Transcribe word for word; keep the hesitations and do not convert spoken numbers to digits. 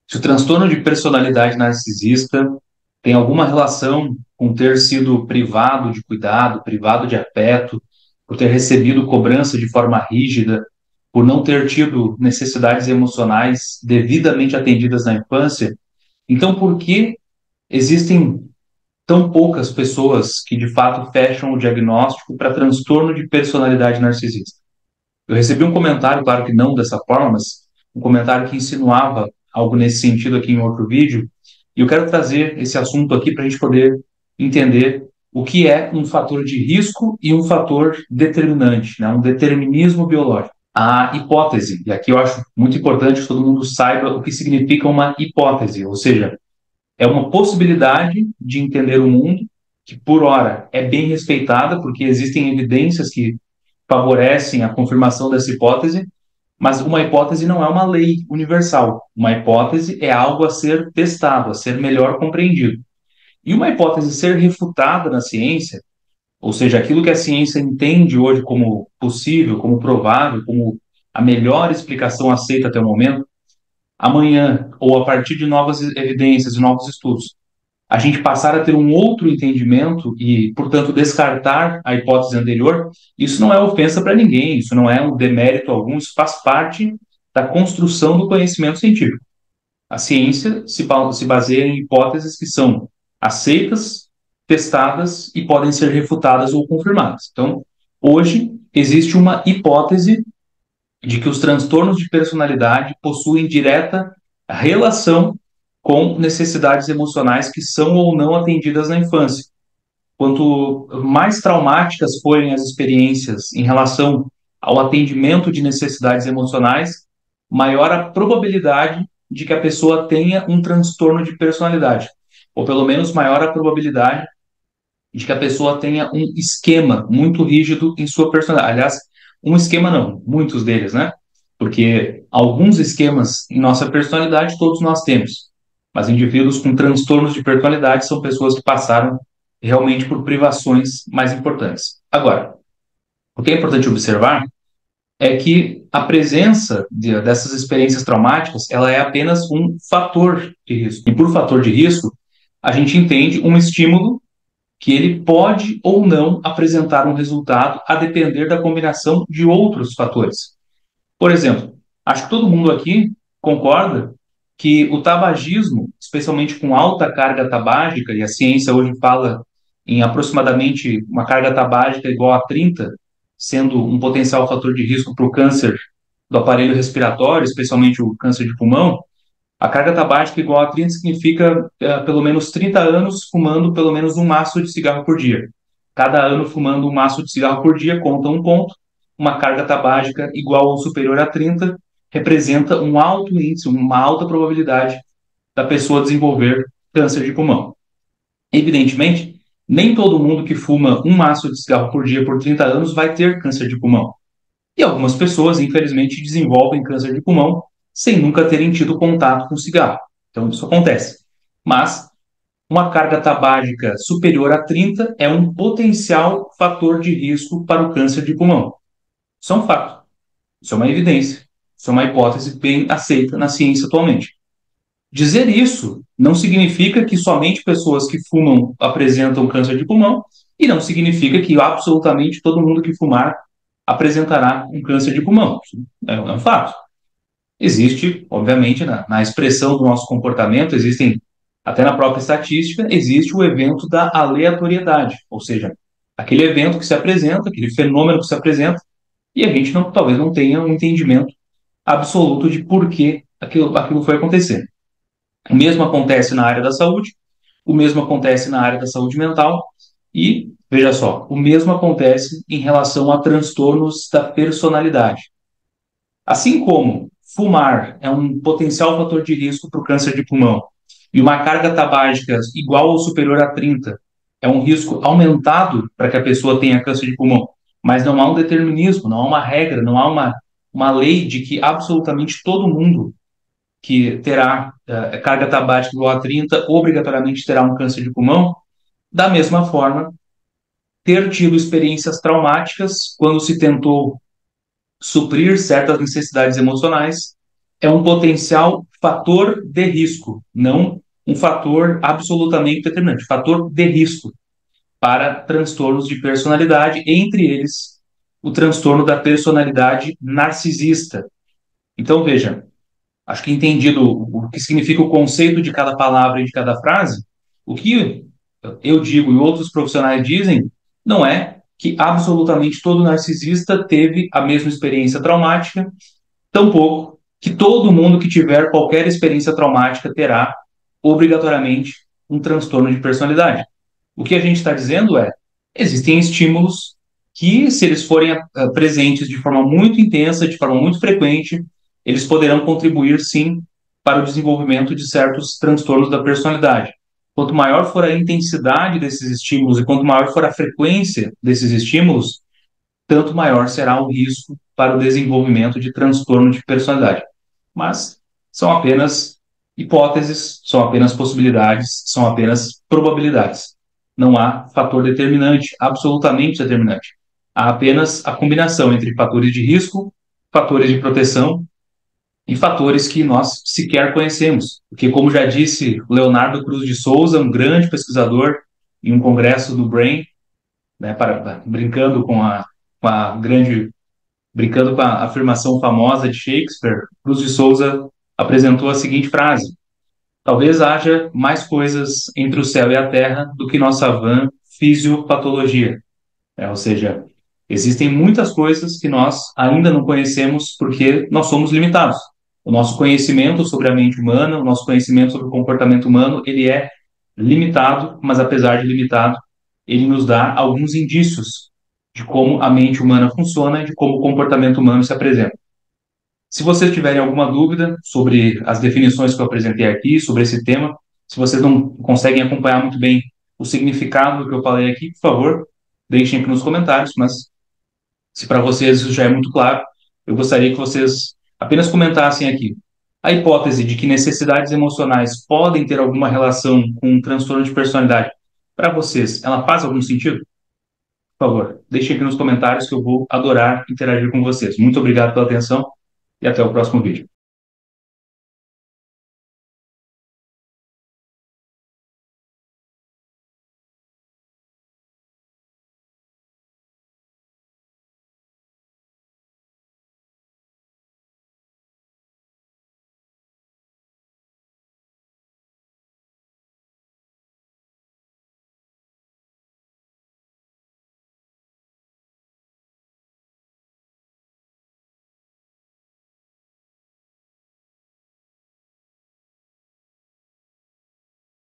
Se o transtorno de personalidade narcisista tem alguma relação com ter sido privado de cuidado, privado de afeto, por ter recebido cobrança de forma rígida, por não ter tido necessidades emocionais devidamente atendidas na infância, então por que existem tão poucas pessoas que de fato fecham o diagnóstico para transtorno de personalidade narcisista? Eu recebi um comentário, claro que não dessa forma, mas um comentário que insinuava algo nesse sentido aqui em outro vídeo, e eu quero trazer esse assunto aqui para a gente poder entender o que é um fator de risco e um fator determinante, né? Um determinismo biológico. A hipótese, e aqui eu acho muito importante que todo mundo saiba o que significa uma hipótese, ou seja, é uma possibilidade de entender o mundo que, por hora, é bem respeitada, porque existem evidências que favorecem a confirmação dessa hipótese, mas uma hipótese não é uma lei universal. Uma hipótese é algo a ser testado, a ser melhor compreendido. E uma hipótese ser refutada na ciência, ou seja, aquilo que a ciência entende hoje como possível, como provável, como a melhor explicação aceita até o momento, amanhã, ou a partir de novas evidências e novos estudos, a gente passar a ter um outro entendimento e, portanto, descartar a hipótese anterior, isso não é ofensa para ninguém, isso não é um demérito algum, isso faz parte da construção do conhecimento científico. A ciência se, se baseia em hipóteses que são aceitas, testadas e podem ser refutadas ou confirmadas. Então, hoje, existe uma hipótese de que os transtornos de personalidade possuem direta relação com necessidades emocionais que são ou não atendidas na infância. Quanto mais traumáticas forem as experiências em relação ao atendimento de necessidades emocionais, maior a probabilidade de que a pessoa tenha um transtorno de personalidade, ou pelo menos maior a probabilidade de que a pessoa tenha um esquema muito rígido em sua personalidade. Aliás, um esquema não, muitos deles, né? Porque alguns esquemas em nossa personalidade todos nós temos, mas indivíduos com transtornos de personalidade são pessoas que passaram realmente por privações mais importantes. Agora, o que é importante observar é que a presença de, dessas experiências traumáticas, ela é apenas um fator de risco. E por fator de risco, a gente entende um estímulo que ele pode ou não apresentar um resultado a depender da combinação de outros fatores. Por exemplo, acho que todo mundo aqui concorda que o tabagismo, especialmente com alta carga tabágica, e a ciência hoje fala em aproximadamente uma carga tabágica igual a trinta, sendo um potencial fator de risco para o câncer do aparelho respiratório, especialmente o câncer de pulmão. A carga tabágica igual a trinta significa é, pelo menos trinta anos fumando pelo menos um maço de cigarro por dia. Cada ano fumando um maço de cigarro por dia conta um ponto. Uma carga tabágica igual ou superior a trinta representa um alto índice, uma alta probabilidade da pessoa desenvolver câncer de pulmão. Evidentemente, nem todo mundo que fuma um maço de cigarro por dia por trinta anos vai ter câncer de pulmão. E algumas pessoas, infelizmente, desenvolvem câncer de pulmão sem nunca terem tido contato com cigarro. Então, isso acontece. Mas uma carga tabágica superior a trinta é um potencial fator de risco para o câncer de pulmão. Isso é um fato. Isso é uma evidência. Isso é uma hipótese bem aceita na ciência atualmente. Dizer isso não significa que somente pessoas que fumam apresentam câncer de pulmão e não significa que absolutamente todo mundo que fumar apresentará um câncer de pulmão. Isso é um fato. Existe, obviamente, na, na expressão do nosso comportamento, existem, até na própria estatística, existe o evento da aleatoriedade, ou seja, aquele evento que se apresenta, aquele fenômeno que se apresenta, e a gente não, talvez não tenha um entendimento absoluto de por que aquilo, aquilo foi acontecer. O mesmo acontece na área da saúde, o mesmo acontece na área da saúde mental, e, veja só, o mesmo acontece em relação a transtornos da personalidade. Assim como fumar é um potencial fator de risco para o câncer de pulmão e uma carga tabágica igual ou superior a trinta é um risco aumentado para que a pessoa tenha câncer de pulmão, mas não há um determinismo, não há uma regra, não há uma, uma lei de que absolutamente todo mundo que terá uh, carga tabágica igual a trinta obrigatoriamente terá um câncer de pulmão. Da mesma forma, ter tido experiências traumáticas quando se tentou suprir certas necessidades emocionais é um potencial fator de risco, não um fator absolutamente determinante, fator de risco para transtornos de personalidade, entre eles o transtorno da personalidade narcisista. Então, veja, acho que entendido o que significa o conceito de cada palavra e de cada frase, o que eu digo e outros profissionais dizem não é que absolutamente todo narcisista teve a mesma experiência traumática, tampouco que todo mundo que tiver qualquer experiência traumática terá obrigatoriamente um transtorno de personalidade. O que a gente está dizendo é, existem estímulos que, se eles forem uh, presentes de forma muito intensa, de forma muito frequente, eles poderão contribuir, sim, para o desenvolvimento de certos transtornos da personalidade. Quanto maior for a intensidade desses estímulos e quanto maior for a frequência desses estímulos, tanto maior será o risco para o desenvolvimento de transtorno de personalidade. Mas são apenas hipóteses, são apenas possibilidades, são apenas probabilidades. Não há fator determinante, absolutamente determinante. Há apenas a combinação entre fatores de risco, fatores de proteção e fatores que nós sequer conhecemos. Porque, como já disse Leonardo Cruz de Souza, um grande pesquisador em um congresso do Brain, né, para, brincando com a, com a grande, brincando com a afirmação famosa de Shakespeare, Cruz de Souza apresentou a seguinte frase: talvez haja mais coisas entre o céu e a terra do que nossa vã fisiopatologia. É, ou seja, existem muitas coisas que nós ainda não conhecemos porque nós somos limitados. O nosso conhecimento sobre a mente humana, o nosso conhecimento sobre o comportamento humano, ele é limitado, mas apesar de limitado, ele nos dá alguns indícios de como a mente humana funciona e de como o comportamento humano se apresenta. Se vocês tiverem alguma dúvida sobre as definições que eu apresentei aqui, sobre esse tema, se vocês não conseguem acompanhar muito bem o significado do que eu falei aqui, por favor, deixem aqui nos comentários, mas se para vocês isso já é muito claro, eu gostaria que vocês apenas comentassem aqui. A hipótese de que necessidades emocionais podem ter alguma relação com um transtorno de personalidade, para vocês, ela faz algum sentido? Por favor, deixem aqui nos comentários que eu vou adorar interagir com vocês. Muito obrigado pela atenção e até o próximo vídeo.